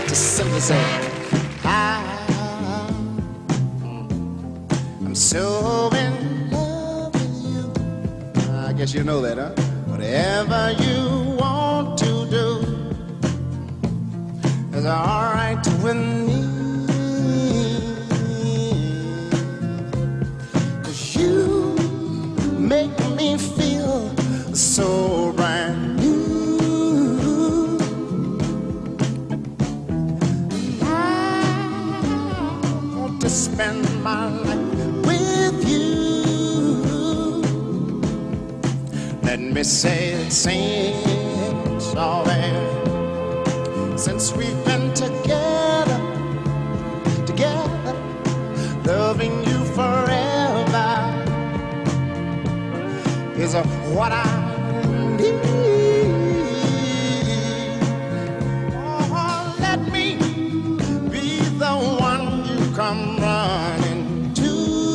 Just simply say, I'm so in love with you. I guess you know that, huh? Whatever you want to do is all right with me. 'Cause you make me feel so brand new. To spend my life with you. Let me say it seems already since we've been together, loving you forever is what I need. Oh, let me be the one you come running to.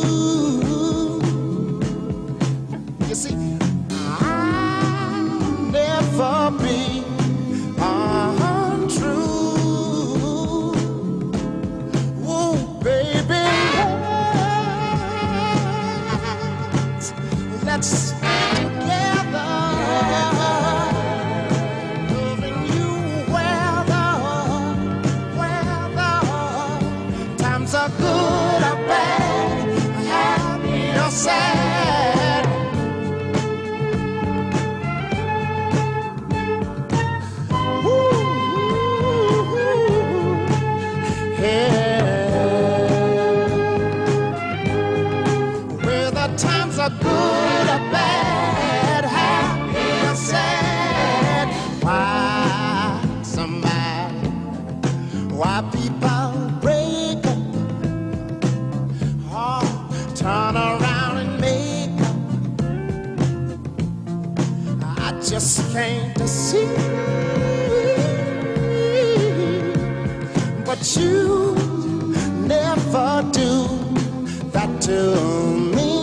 You see, I'll never be untrue. Oh, baby, let's together, loving you whether times are good or bad, happy or sad. Ooh, yeah. Whether times are good or bad, happy or sad. Why people break up, oh, turn around and make up, I just can't see. But you never do that to me,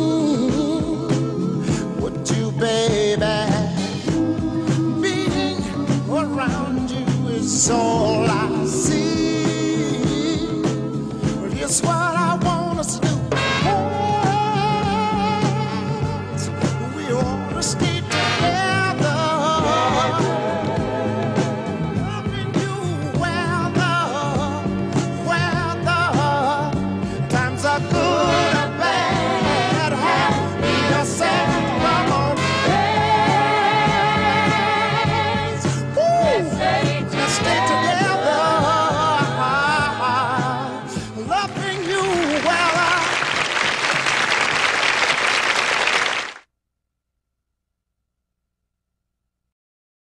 would you, baby? Being around you is all I